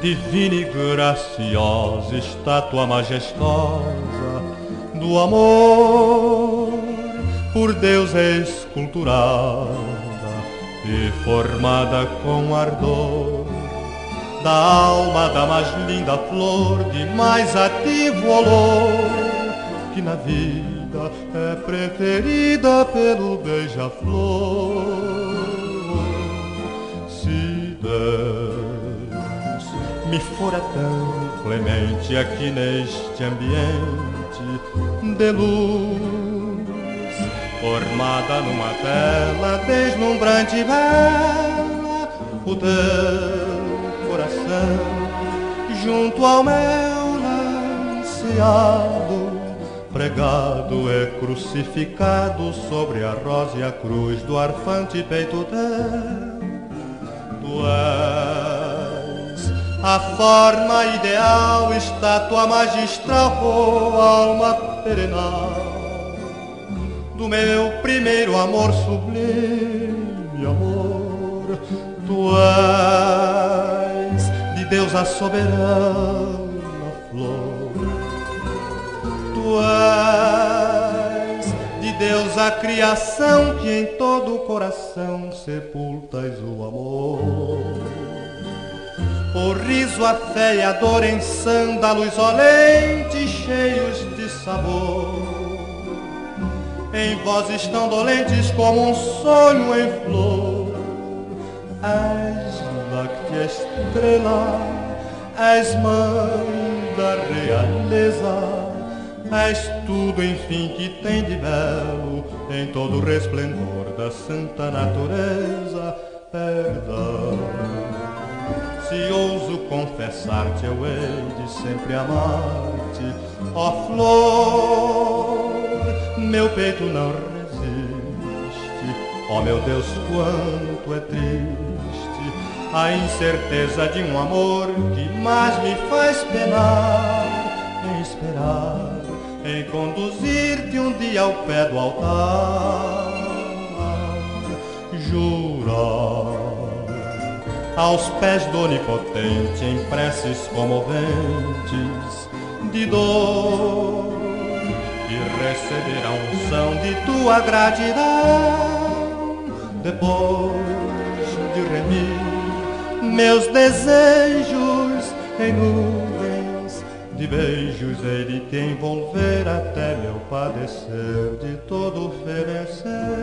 divina e graciosa, estátua majestosa do amor, por Deus esculturada e formada com ardor, da alma da mais linda flor, de mais ativo olor, que na vida é preferida pelo beija-flor. Se Deus me fora tão clemente aqui neste ambiente de luz, formada numa tela deslumbrante e bela, o teu coração junto ao meu lanceado, pregado e crucificado sobre a rosa e a cruz do arfante peito teu. Tu és a forma ideal, estátua magistral, oh, alma perenal do meu primeiro amor sublime, amor. Tu és de Deus a soberana flor, tu és de Deus a criação, que em todo o coração sepultas o amor. O riso, a fé e a dor em sândalos olentes cheios de sabor, em vozes tão dolentes como um sonho em flor. És láctea estrela, és mãe da realeza, és tudo, enfim, que tem de belo em todo o resplendor da santa natureza. Perdão, se ouso confessar-te, eu hei de sempre amar-te, ó flor. Meu peito não resiste, ó meu Deus, quanto é triste a incerteza de um amor que mais me faz penar em esperar, em conduzir-te um dia ao pé do altar. Jurar aos pés do Onipotente em preces comoventes de dor, e receber a unção de tua gratidão, depois de remir meus desejos em nuvens de beijos, hei de te envolver até meu padecer de todo oferecer.